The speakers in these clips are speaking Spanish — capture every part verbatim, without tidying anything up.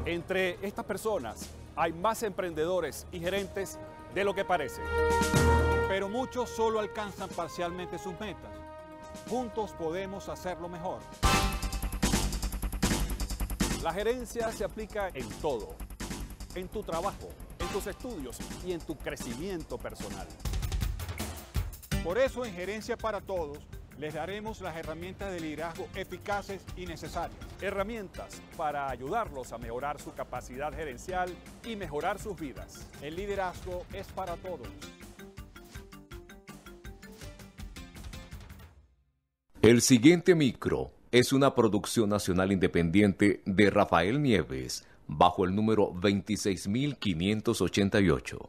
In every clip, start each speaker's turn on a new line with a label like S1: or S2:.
S1: Entre estas personas hay más emprendedores y gerentes de lo que parece.
S2: Pero muchos solo alcanzan parcialmente sus metas. Juntos podemos hacerlo mejor.
S1: La gerencia se aplica en todo, en tu trabajo, en tus estudios y en tu crecimiento personal.
S2: Por eso en Gerencia para Todos les daremos las herramientas de liderazgo eficaces y necesarias.
S1: Herramientas para ayudarlos a mejorar su capacidad gerencial y mejorar sus vidas.
S2: El liderazgo es para todos.
S3: El siguiente micro es una producción nacional independiente de Rafael Nieves, bajo el número veintiséis mil quinientos ochenta y ocho.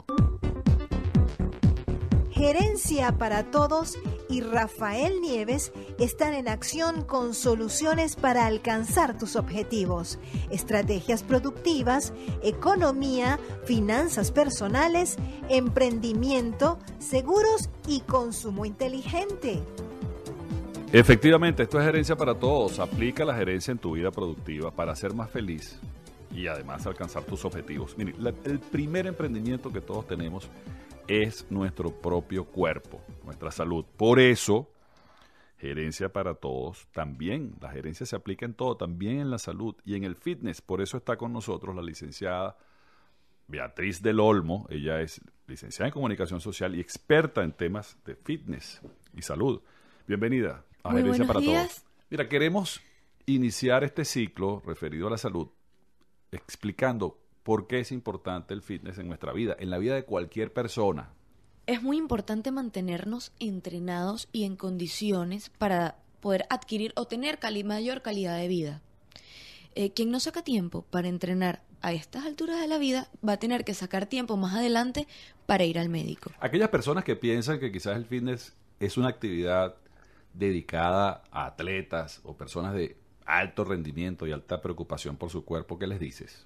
S4: Gerencia para Todos y Rafael Nieves están en acción con soluciones para alcanzar tus objetivos, estrategias productivas, economía, finanzas personales, emprendimiento, seguros y consumo inteligente.
S1: Efectivamente, esto es Gerencia para Todos. Aplica la gerencia en tu vida productiva para ser más feliz y además alcanzar tus objetivos. Mire, la, el primer emprendimiento que todos tenemos es nuestro propio cuerpo, nuestra salud. Por eso, Gerencia para Todos, también la gerencia se aplica en todo, también en la salud y en el fitness. Por eso está con nosotros la licenciada Beatriz del Olmo. Ella es licenciada en Comunicación Social y experta en temas de fitness y salud. Bienvenida a
S5: Muy
S1: Gerencia para
S5: días.
S1: Todos. Mira, queremos iniciar este ciclo referido a la salud explicando por qué es importante el fitness en nuestra vida, en la vida de cualquier persona.
S5: Es muy importante mantenernos entrenados y en condiciones para poder adquirir o tener cali- mayor calidad de vida. Eh, quien no saca tiempo para entrenar a estas alturas de la vida va a tener que sacar tiempo más adelante para ir al médico.
S1: Aquellas personas que piensan que quizás el fitness es una actividad dedicada a atletas o personas de alto rendimiento y alta preocupación por su cuerpo, ¿qué les dices?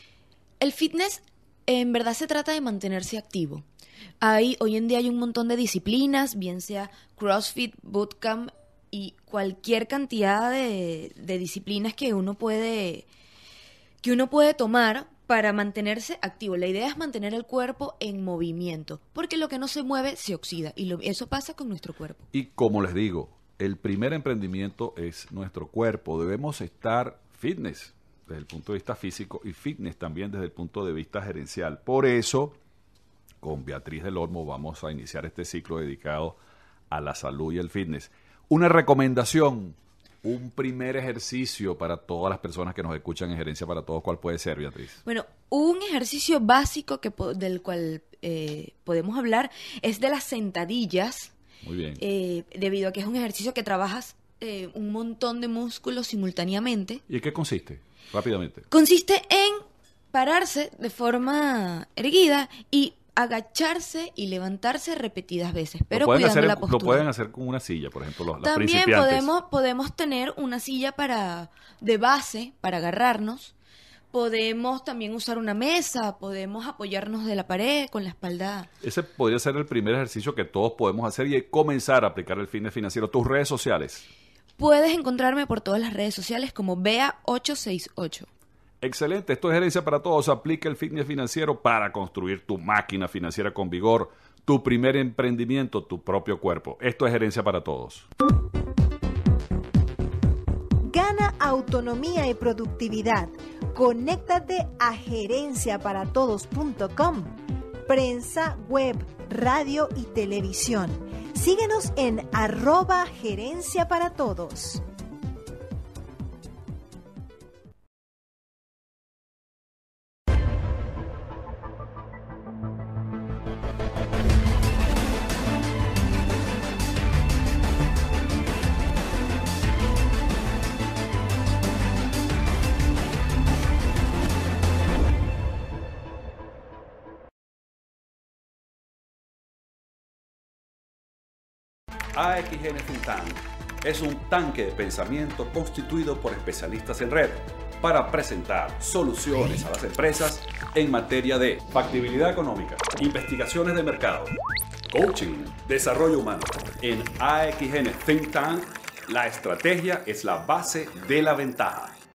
S5: El fitness en verdad se trata de mantenerse activo. Hay, hoy en día hay un montón de disciplinas, bien sea CrossFit, Bootcamp y cualquier cantidad de, de disciplinas que uno puede que uno puede tomar para mantenerse activo. La idea es mantener el cuerpo en movimiento, porque lo que no se mueve se oxida y lo, eso pasa con nuestro cuerpo.
S1: Y como les digo, el primer emprendimiento es nuestro cuerpo. Debemos estar fitness desde el punto de vista físico y fitness también desde el punto de vista gerencial. Por eso, con Beatriz del Olmo vamos a iniciar este ciclo dedicado a la salud y el fitness. Una recomendación, un primer ejercicio para todas las personas que nos escuchan en Gerencia para Todos. ¿Cuál puede ser, Beatriz?
S5: Bueno, un ejercicio básico que po- del cual eh, podemos hablar es de las sentadillas.
S1: Muy bien.
S5: Eh, debido a que es un ejercicio que trabajas eh, un montón de músculos simultáneamente.
S1: ¿Y en qué consiste? Rápidamente.
S5: Consiste en pararse de forma erguida y agacharse y levantarse repetidas veces, pero
S1: lo pueden
S5: cuidando
S1: hacer,
S5: la
S1: Lo
S5: postura.
S1: pueden hacer con una silla, por ejemplo, los, las
S5: También
S1: principiantes.
S5: podemos, podemos tener una silla para de base para agarrarnos. Podemos también usar una mesa, podemos apoyarnos de la pared con la espalda.
S1: Ese podría ser el primer ejercicio que todos podemos hacer y comenzar a aplicar el fitness financiero. Tus redes sociales.
S5: Puedes encontrarme por todas las redes sociales como Bea ocho seis ocho.
S1: Excelente, esto es Gerencia para Todos. Aplica el fitness financiero para construir tu máquina financiera con vigor, tu primer emprendimiento, tu propio cuerpo. Esto es Gerencia para Todos.
S4: Gana autonomía y productividad. Conéctate a gerencia para todos punto com. Prensa, web, radio y televisión. Síguenos en arroba gerencia para todos.
S1: A X N Think Tank es un tanque de pensamiento constituido por especialistas en red para presentar soluciones a las empresas en materia de factibilidad económica, investigaciones de mercado, coaching, desarrollo humano. En A X N Think Tank, la estrategia es la base de la ventaja.